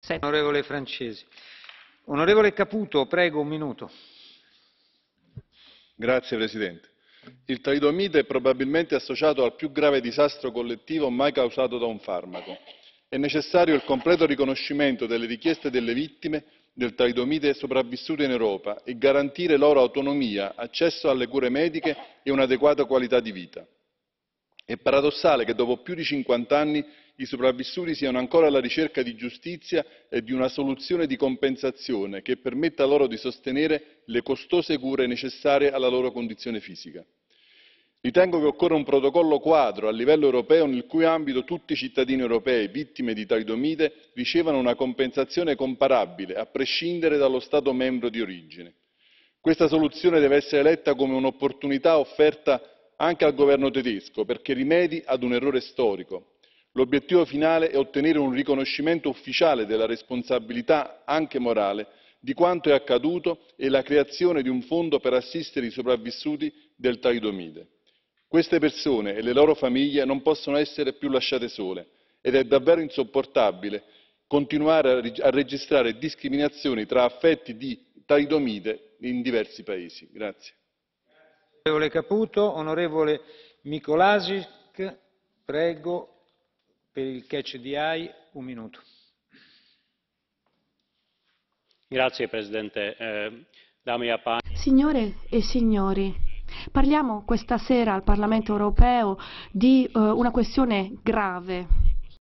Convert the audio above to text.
Onorevole Francesi. Onorevole Caputo, prego, un minuto. Grazie Presidente. Il talidomide è probabilmente associato al più grave disastro collettivo mai causato da un farmaco. È necessario il completo riconoscimento delle richieste delle vittime del talidomide sopravvissute in Europa e garantire loro autonomia, accesso alle cure mediche e un'adeguata qualità di vita. È paradossale che dopo più di 50 anni i sopravvissuti siano ancora alla ricerca di giustizia e di una soluzione di compensazione che permetta loro di sostenere le costose cure necessarie alla loro condizione fisica. Ritengo che occorra un protocollo quadro a livello europeo nel cui ambito tutti i cittadini europei vittime di talidomide ricevano una compensazione comparabile a prescindere dallo Stato membro di origine. Questa soluzione deve essere letta come un'opportunità offerta anche al governo tedesco perché rimedi ad un errore storico. L'obiettivo finale è ottenere un riconoscimento ufficiale della responsabilità, anche morale, di quanto è accaduto e la creazione di un fondo per assistere i sopravvissuti del talidomide. Queste persone e le loro famiglie non possono essere più lasciate sole ed è davvero insopportabile continuare a registrare discriminazioni tra affetti di talidomide in diversi paesi. Onorevole Caputo, onorevole Mikolášik, prego, per il catch the eye, un minuto. Grazie Presidente. Signore e signori, parliamo questa sera al Parlamento europeo di una questione grave.